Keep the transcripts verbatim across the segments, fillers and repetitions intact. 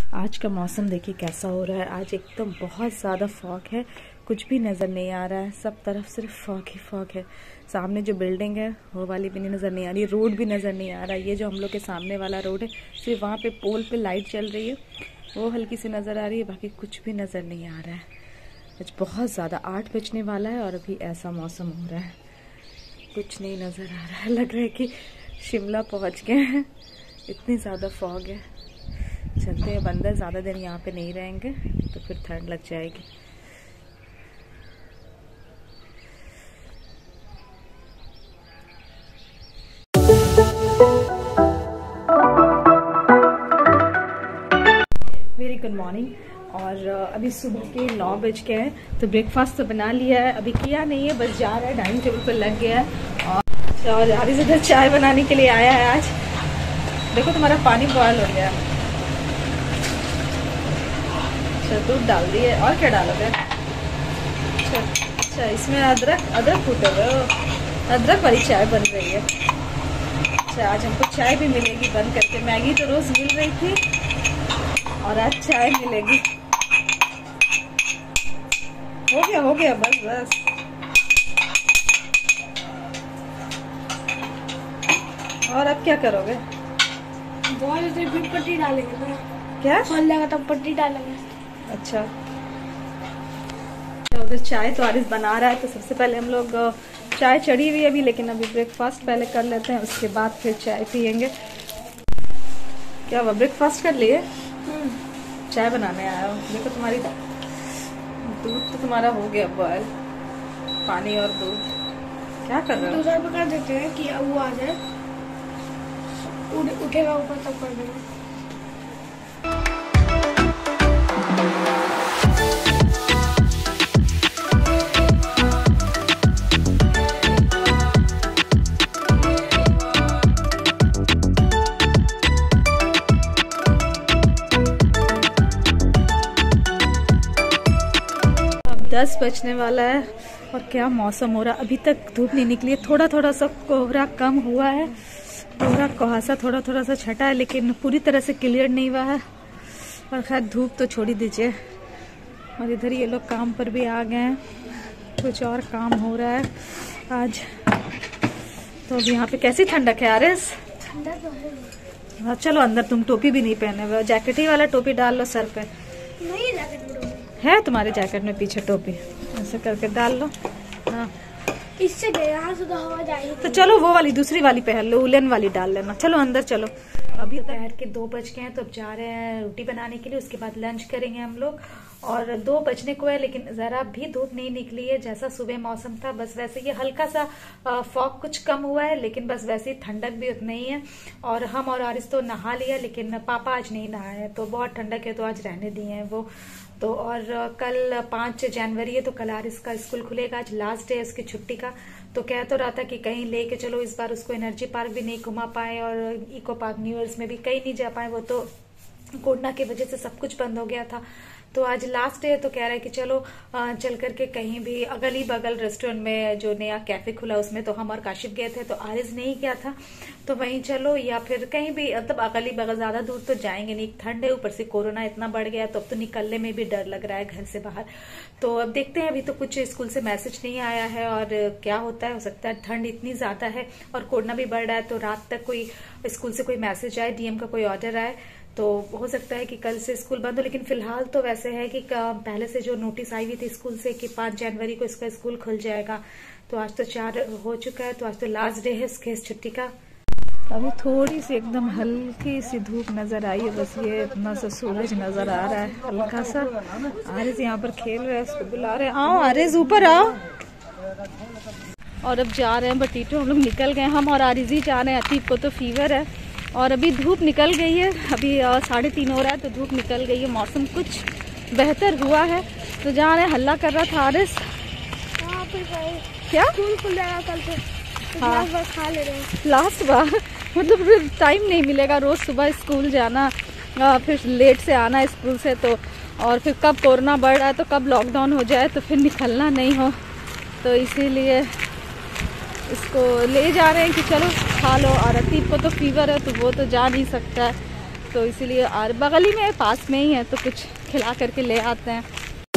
आज का मौसम देखिए कैसा हो रहा है। आज एकदम बहुत ज़्यादा फॉग है, कुछ भी नज़र नहीं आ रहा है, सब तरफ सिर्फ फॉग ही फॉग है। सामने जो बिल्डिंग है वो वाली भी नहीं नज़र नहीं आ रही, रोड भी नज़र नहीं आ रहा है। ये जो हम लोग के सामने वाला रोड है, सिर्फ वहाँ पे पोल पे लाइट चल रही है, वो हल्की सी नज़र आ रही है, बाकी कुछ भी नज़र नहीं आ रहा है। आज बहुत ज़्यादा आठ बजने वाला है और अभी ऐसा मौसम हो रहा है, कुछ नहीं नज़र आ रहा है। लग रहा है कि शिमला पहुँच गए हैं, इतनी ज़्यादा फॉग है। चलते हैं अंदर, ज़्यादा दिन यहाँ पे नहीं रहेंगे तो फिर ठंड लग जाएगी। Very good morning. और अभी सुबह के नौ बज गए हैं, तो ब्रेकफास्ट तो बना लिया है, अभी किया नहीं है, बस जा रहा है, डाइनिंग टेबल पर लग गया है। और और आधी से इधर चाय बनाने के लिए आया है। आज देखो तुम्हारा पानी बॉयल हो गया है। अच्छा, दूध डाल दिए, और क्या डालोगे? अच्छा अच्छा, इसमें अदरक अदरक कूटोगे? अदरक वाली चाय बन रही है। अच्छा, आज हमको चाय भी मिलेगी बन करके। मैगी तो रोज मिल रही थी और आज चाय मिलेगी। हो गया हो गया, बस बस। और अब क्या करोगे? पट्टी डालेंगे ना। क्या खोल लेगा तब पट्टी डालेंगे। अच्छा, उधर चाय तो आरिस बना रहा है, तो सबसे पहले हम लोग चाय चढ़ी हुई है अभी, लेकिन अभी ब्रेकफास्ट पहले कर लेते हैं, उसके बाद फिर चाय पियेंगे। क्या हुआ, ब्रेकफास्ट कर लिए? चाय बनाने आया हो। देखो तुम्हारी दूध तो तुम्हारा हो गया बॉयल, पानी और दूध। क्या कर रहे हो? दूसरा भी कर देते हैं कि वो आ जाए, उठेगा ऊपर तब कर देंगे। दस बजने वाला है और क्या मौसम हो रहा है। अभी तक धूप नहीं निकली है, थोड़ा थोड़ा सा कोहरा कम हुआ है, कोहरा कुहासा थोड़ा थोड़ा सा छटा है, लेकिन पूरी तरह से क्लियर नहीं हुआ है। और खैर धूप तो छोड़ ही दीजिए। और इधर ये लोग काम पर भी आ गए हैं, कुछ और काम हो रहा है आज। तो अभी यहाँ पे कैसी ठंडक है आरिस? ठंडा तो है। हाँ चलो अंदर, तुम टोपी भी नहीं पहने हुए, जैकेट ही वाला टोपी डाल लो सर पे। नहीं, जैकेट है तुम्हारे जैकेट में पीछे टोपी, ऐसे करके डाल लो। हाँ, इससे यहाँ से तो हवा जाएगी। तो चलो वो वाली दूसरी वाली पहन लो, उलन वाली डाल लेना। चलो अंदर चलो। अभी दोपहर के दो बज गए हैं, तो अब जा रहे हैं रोटी बनाने के लिए, उसके बाद लंच करेंगे हम लोग। और दो बजने को है, लेकिन जरा भी धूप नहीं निकली है। जैसा सुबह मौसम था बस वैसे ये हल्का सा फॉग कुछ कम हुआ है, लेकिन बस वैसे ही ठंडक भी उतनी ही है। और हम और आरिस तो नहा लिया, लेकिन पापा आज नहीं नहाए हैं, तो बहुत ठंडक है, तो आज रहने दिए हैं वो तो। और कल पाँच जनवरी है, तो कल आरिस का स्कूल खुलेगा, आज लास्ट डे है उसकी छुट्टी का। तो कह तो रहा था कि कहीं लेके चलो, इस बार उसको एनर्जी पार्क भी नहीं घुमा पाए और इको पार्क न्यू ईयर्स में भी कहीं नहीं जा पाए, वो तो कोरोना की वजह से सब कुछ बंद हो गया था। तो आज लास्ट डे, तो कह रहा है कि चलो आ, चल करके कहीं भी अगल ही बगल रेस्टोरेंट में जो नया कैफे खुला उसमें तो हम और काशिफ गए थे, तो आरिस नहीं गया था, तो वहीं चलो, या फिर कहीं भी मतलब अगल ही बगल, ज्यादा दूर तो जाएंगे नहीं, ठंड है, ऊपर से कोरोना इतना बढ़ गया, तो अब तो निकलने में भी डर लग रहा है घर से बाहर। तो अब देखते हैं, अभी तो कुछ स्कूल से मैसेज नहीं आया है और क्या होता है, हो सकता है ठंड इतनी ज्यादा है और कोरोना भी बढ़ रहा है, तो रात तक कोई स्कूल से कोई मैसेज आए, डीएम का कोई ऑर्डर आए, तो हो सकता है कि कल से स्कूल बंद हो। लेकिन फिलहाल तो वैसे है कि पहले से जो नोटिस आई हुई थी स्कूल से कि पाँच जनवरी को इसका स्कूल खुल जाएगा, तो आज तो चार हो चुका है, तो आज तो लास्ट डे है इसके छुट्टी का। अभी थोड़ी सी एकदम हल्की सी धूप नजर आई है, बस ये इतना सा सूरज नजर आ रहा है हल्का सा। आरिस यहाँ पर खेल रहे हैं, उसको बुला रहे हैं, आओ आरिस ऊपर आओ। और अब जा रहे हैं बटीटो, हम लोग निकल गए, हम और आरिस ही जा रहे हैं। अतीब को तो फीवर है और अभी धूप निकल गई है, अभी साढ़े तीन हो रहा है, तो धूप निकल गई है, मौसम कुछ बेहतर हुआ है, तो जा रहे हैं। हल्ला कर रहा था आरिस। क्या स्कूल खुल जाएगा कल से, तो हाँ, लास्ट बार खा ले रहे हैं। लास्ट बार मतलब फिर टाइम नहीं मिलेगा रोज सुबह स्कूल जाना, फिर लेट से आना स्कूल से, तो और फिर कब कोरोना बढ़ रहा है, तो कब लॉकडाउन हो जाए, तो फिर निकलना नहीं हो, तो इसीलिए इसको ले जा रहे हैं कि चलो खा लो। और अतीब को तो फीवर है तो वो तो जा नहीं सकता है, तो इसीलिए और बगल ही में पास में ही है तो कुछ खिला करके ले आते हैं।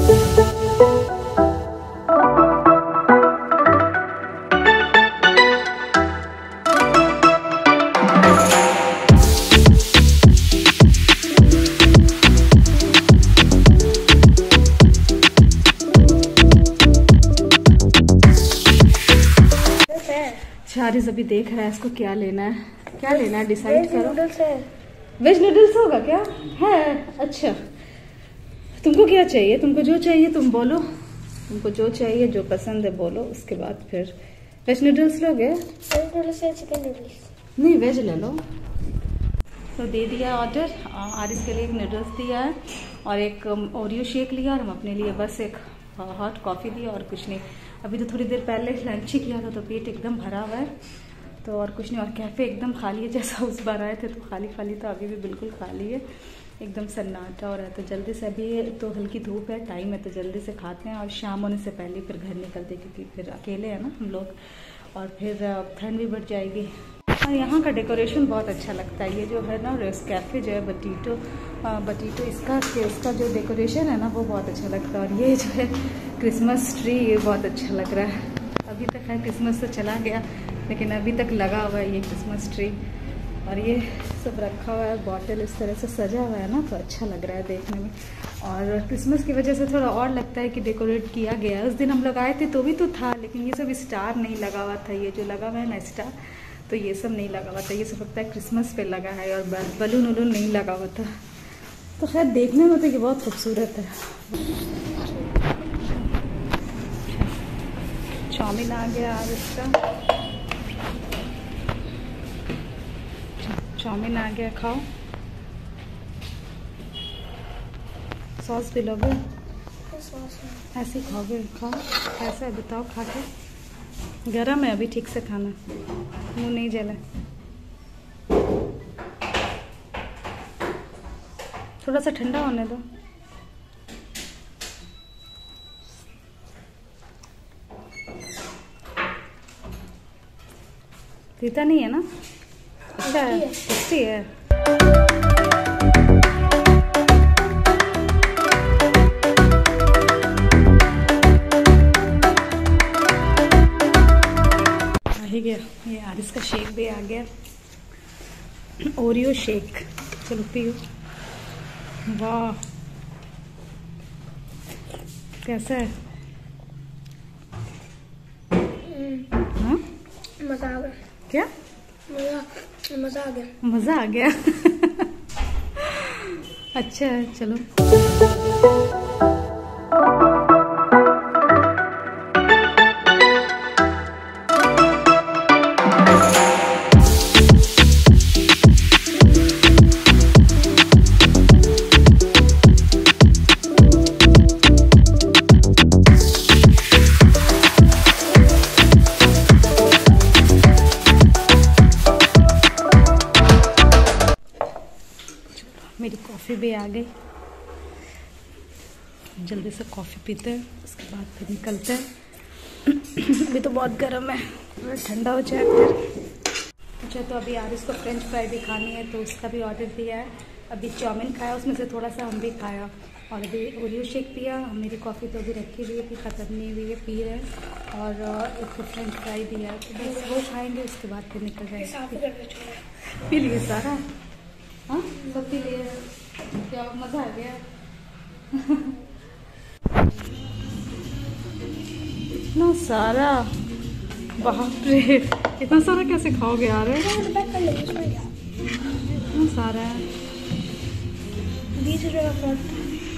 चारिस अभी देख रहा है इसको क्या लेना है, क्या लेना है डिसाइड करो। नूडल्स है। वेज नूडल्स होगा क्या है? अच्छा तुमको क्या चाहिए? तुमको जो चाहिए तुम बोलो, तुमको जो चाहिए जो पसंद है बोलो, उसके बाद फिर वेज नूडल्स लोगे? वेज नूडल्स है, चिकन नूडल्स नहीं वेज ले लो। तो दे दिया ऑर्डर, आरिस के लिए एक नूडल्स दिया है और एक ओरियो शेक लिया और हम अपने लिए बस एक हॉट कॉफ़ी लिया और कुछ नहीं। अभी तो थोड़ी देर पहले लंच ही किया था तो पेट एकदम भरा हुआ है तो और कुछ नहीं। और कैफ़े एकदम खाली है, जैसा उस बार आए थे तो खाली खाली था, अभी भी बिल्कुल खाली है, एकदम सन्नाटा हो रहा है। तो जल्दी से, अभी तो हल्की धूप है, टाइम है तो जल्दी से खाते हैं और शाम होने से पहले फिर घर निकलते क्योंकि फिर अकेले हैं ना हम लोग और फिर ठंड भी बढ़ जाएगी। और यहाँ का डेकोरेशन बहुत अच्छा लगता है, ये जो है ना रेस कैफ़े जो है बटीटो बटीटो इसका इसका जो डेकोरेशन है ना वो बहुत अच्छा लगता है। और ये जो है क्रिसमस ट्री ये बहुत अच्छा लग रहा है। अभी तक है, क्रिसमस तो चला गया लेकिन अभी तक लगा हुआ है ये क्रिसमस ट्री। और ये सब रखा हुआ है, बॉटल इस तरह से सजा हुआ है ना तो अच्छा लग रहा है देखने में। और क्रिसमस की वजह से थोड़ा और लगता है कि डेकोरेट किया गया है। उस दिन हम लोग आए थे तो भी तो था, लेकिन ये सब स्टार नहीं लगा हुआ था, ये जो लगा हुआ है ना स्टार तो ये सब नहीं लगा हुआ था, ये सब लगता है क्रिसमस पे लगा है और बलून वलून नहीं लगा हुआ था। तो खैर देखने में तो ये बहुत खूबसूरत है। चाउमीन आ गया आज इसका, चाउमीन आ गया, खाओ। सॉस भी लोगे? ऐसे ही खाओगे? खाओ। कैसा है बताओ खा के। गरम है अभी, ठीक से खाना, मुंह नहीं जला। थोड़ा सा ठंडा होने दो। पीता नहीं है ना? अच्छा है, टेस्टी है। आ ही गया, ये आरिस का शेक भी आ गया, ओरियो शेक। चलो पियो। वाह कैसा है? हाँ मजा आ गया। क्या मजा मजा आ गया। मजा आ गया अच्छा है, चलो। मेरी कॉफ़ी भी आ गई, जल्दी से कॉफ़ी पीते हैं उसके बाद फिर निकलते हैं। अभी तो बहुत गर्म है, ठंडा हो जाए फिर। अच्छा तो अभी आरिस को फ्रेंच फ्राई भी खानी है तो उसका भी ऑर्डर दिया है। अभी चाउमीन खाया, उसमें से थोड़ा सा हम भी खाया और अभी ओरियो शेक पिया। मेरी कॉफ़ी तो अभी रखी हुई है कि ख़त्म नहीं हुई है, पी रहे हैं। और एक फ्रेंच फ्राई दिया है तो बस वो खाएँगे उसके बाद फिर निकल जाएंगे। पी लिए सारा? हाँ सब पी लिए। क्या मज़ा आ गया इतना सारा, बाप रे इतना सारा कैसे खाओगे यार? इतना सारा है, बीस रुपये का फ्रॉड।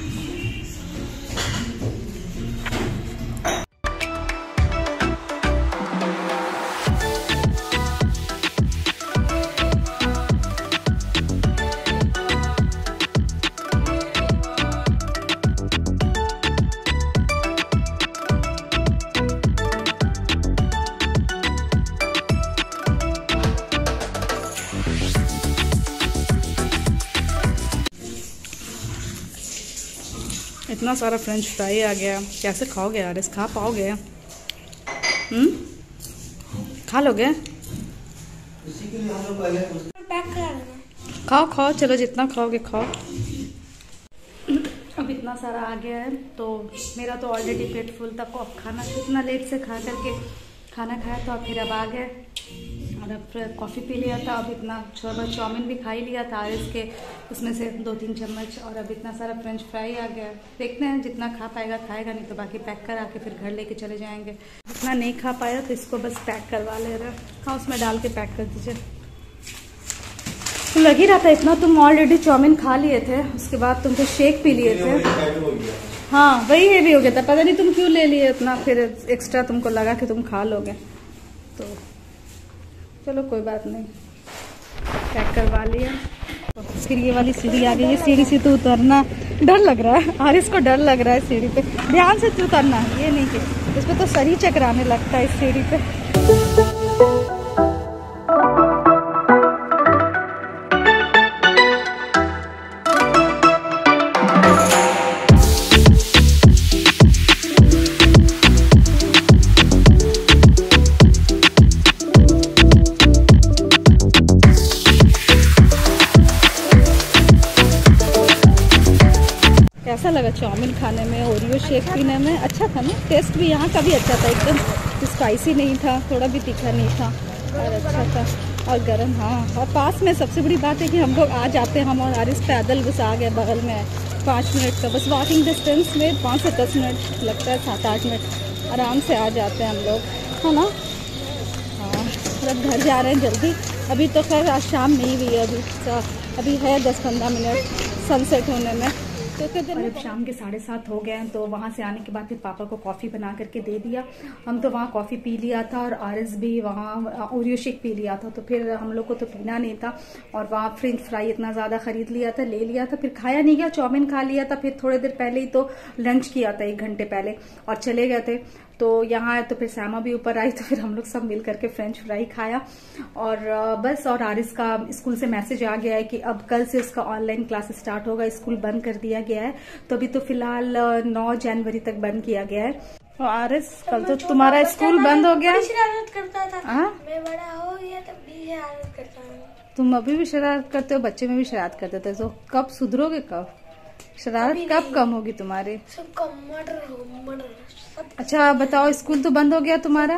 इतना सारा फ्रेंच फ्राई आ गया, कैसे खाओगे यार? इस खा पाओगे? हम्म खा लोगे? पैक करा देना। खाओ खाओ, चलो जितना खाओगे खाओ। अब इतना सारा आ गया है तो मेरा तो ऑलरेडी पेट फुल था। खाना कितना लेट से खा करके खाना खाया तो अब फिर अब आ गए और अब फिर कॉफ़ी पी लिया था। अब इतना चाउमीन भी खा ही लिया था इसके, उसमें से दो तीन चम्मच। और अब इतना सारा फ्रेंच फ्राई आ गया। देखते हैं जितना खा पाएगा खाएगा, नहीं तो बाकी पैक करा के फिर घर लेके चले जाएंगे। जितना नहीं खा पाया तो इसको बस पैक करवा ले रहे। हाँ, उसमें डाल के पैक कर दीजिए। तो लग ही रहा था इतना, तुम ऑलरेडी चाउमीन खा लिए थे, उसके बाद तुम तो शेक पी लिए थे। हाँ वही है भी हो गया था, पता नहीं तुम क्यों ले लिए इतना, फिर एक्स्ट्रा तुमको लगा कि तुम खा लोगे। तो चलो कोई बात नहीं, पैक करवा लिया। फिर ये वाली सीढ़ी आ गई। ये सीढ़ी से तो उतरना डर लग रहा है, और इसको डर लग रहा है सीढ़ी पे। ध्यान से तो उतरना है, ये नहीं कि इस पर तो सर ही चकराने लगता है इस सीढ़ी पे। कैसा लगा चाउमीन खाने में, ओरियो शेक पीने में? अच्छा था ना, टेस्ट भी यहाँ का भी अच्छा था, एकदम स्पाइसी नहीं था, थोड़ा भी तीखा नहीं था और अच्छा था और गर्म। हाँ, और पास में सबसे बड़ी बात है कि हम लोग आ जाते हैं, हम और आरिस पैदल बस आ गए, बगल में पाँच मिनट का बस वॉकिंग डिस्टेंस में, पाँच से दस मिनट लगता है, सात आठ मिनट आराम से आ जाते हैं हम लोग, है ना। हाँ, अब घर जा रहे हैं जल्दी। अभी तो खैर आज शाम नहीं हुई है, अभी अभी है दस पंद्रह मिनट सनसेट होने में। तो और अब शाम के साढ़े सात हो गए हैं। तो वहाँ से आने के बाद फिर पापा को कॉफ़ी बना करके दे दिया। हम तो वहाँ कॉफ़ी पी लिया था और आरिस भी वहाँ ओरियो शेक पी लिया था। तो फिर हम लोग को तो पीना नहीं था और वहाँ फ्रेंच फ्राई इतना ज़्यादा खरीद लिया था, ले लिया था, फिर खाया नहीं गया। चाउमीन खा लिया था, फिर थोड़ी देर पहले ही तो लंच किया था, एक घंटे पहले, और चले गए थे। तो यहाँ आए तो फिर श्यामा भी ऊपर आई, तो फिर हम लोग सब मिल करके फ्रेंच फ्राई खाया और बस। और आरिस का स्कूल से मैसेज आ गया है कि अब कल से उसका ऑनलाइन क्लास स्टार्ट होगा, स्कूल बंद कर दिया गया है। तो अभी तो फिलहाल नौ जनवरी तक बंद किया गया है। तो आरिस कल तो तुम्हारा स्कूल बंद हो गया। शरारत करता था। आ? मैं बड़ा हो गया तब भी शरारत करता हूँ। तुम अभी भी शरारत करते हो, बच्चे में भी शरारत करते थे। तो कब सुधरोगे, कब शरारत कब कम होगी तुम्हारी? सब कम मर्डर हो मर्डर सब। अच्छा बताओ, स्कूल तो बंद हो गया तुम्हारा?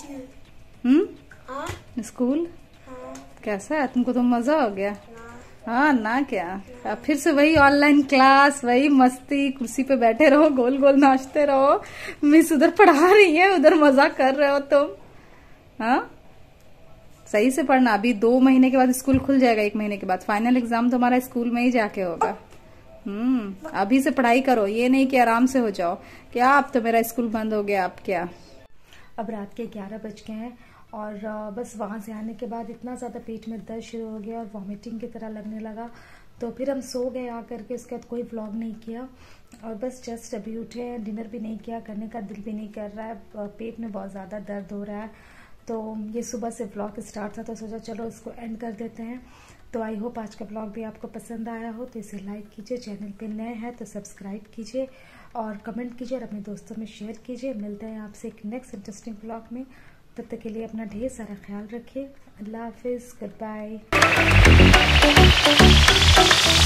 हम्म, स्कूल हाँ। कैसा है तुमको? तो मजा हो गया? हाँ ना, क्या अब फिर से वही ऑनलाइन क्लास, वही मस्ती, कुर्सी पे बैठे रहो, गोल गोल नाचते रहो, मिस उधर पढ़ा रही है, उधर मजा कर रहे हो तुम। हाँ, सही से पढ़ना। अभी दो महीने के बाद स्कूल खुल जाएगा, एक महीने के बाद फाइनल एग्जाम तुम्हारा स्कूल में ही जाके होगा। हम्म, अभी से पढ़ाई करो, ये नहीं कि आराम से हो जाओ। क्या अब तो मेरा स्कूल बंद हो गया, अब क्या। अब रात के ग्यारह बज गए हैं और बस वहाँ से आने के बाद इतना ज़्यादा पेट में दर्द शुरू हो गया और वॉमिटिंग की तरह लगने लगा। तो फिर हम सो गए आकर के, उसके बाद कोई व्लॉग नहीं किया और बस जस्ट अभी उठे हैं, डिनर भी नहीं किया, करने का दिल भी नहीं कर रहा है, पेट में बहुत ज़्यादा दर्द हो रहा है। तो ये सुबह से व्लॉग स्टार्ट था तो सोचा चलो इसको एंड कर देते हैं। तो आई होप आज का ब्लॉग भी आपको पसंद आया हो, तो इसे लाइक कीजिए, चैनल पे नए हैं तो सब्सक्राइब कीजिए और कमेंट कीजिए और अपने दोस्तों में शेयर कीजिए। मिलते हैं आपसे एक नेक्स्ट इंटरेस्टिंग ब्लॉग में, तब तक के लिए अपना ढेर सारा ख्याल रखिए। अल्लाह हाफिज़, गुड बाय।